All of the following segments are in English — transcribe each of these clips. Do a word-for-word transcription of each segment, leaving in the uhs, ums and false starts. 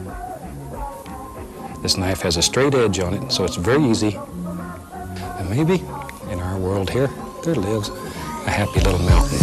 This knife has a straight edge on it, so it's very easy. And maybe in our world here, there lives a happy little mountain.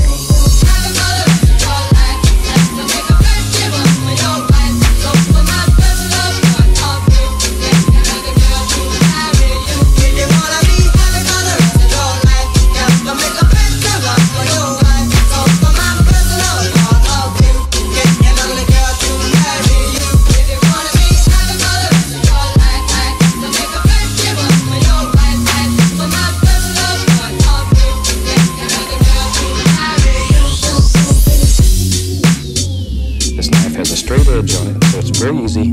Has a straight edge on it, so it's very easy.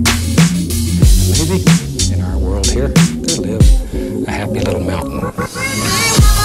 And maybe in our world here, there lives a happy little mountain.